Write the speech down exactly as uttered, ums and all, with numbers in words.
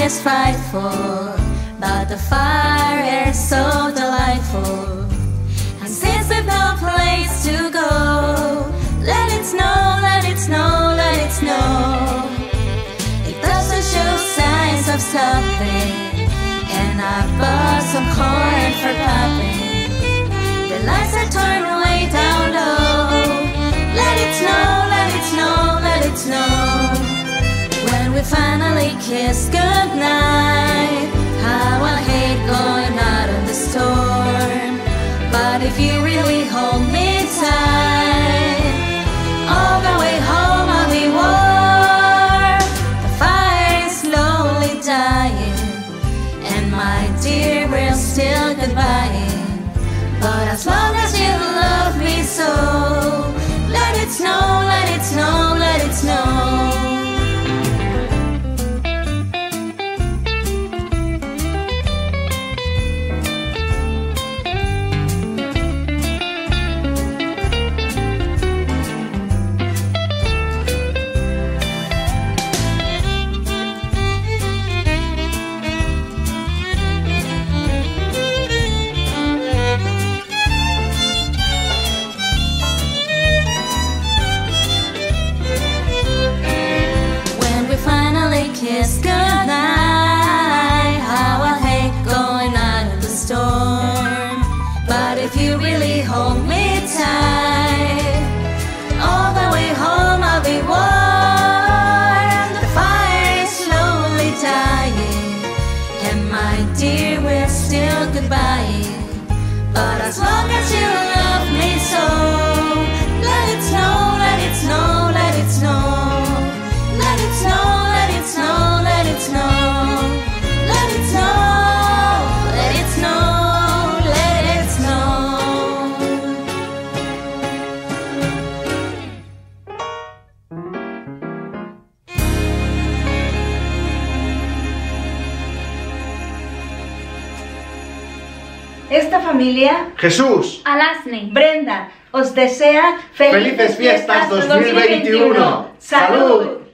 is frightful, but the fire is so delightful. And since we've no place to go, let it snow, let it snow, let it snow. It doesn't show signs of stopping, and I bought some corn for popping. The lights are turned way down low. Let it snow, let it snow, let it snow. When we finally kiss goodnight, how I hate going out in the storm. But if you really hold me tight, all the way home I'll be warm. The fire is slowly dying, and my dear, we're still goodbying. But as long as you love me so, let it snow, let it snow, let it snow. Kiss goodnight, how I hate going out in the storm. But if you really hold me tight, all the way home I'll be warm. The fire is slowly dying, and my dear, we're still goodbying. But as long as you love me so, let it snow, let it snow, let it snow. Let it snow, let it snow, let it snow. Let it snow, let it snow, let it snow. Esta familia, Jesús, Alasne, Brenda, os desea felices, felices fiestas dos mil veintiuno. ¡Salud!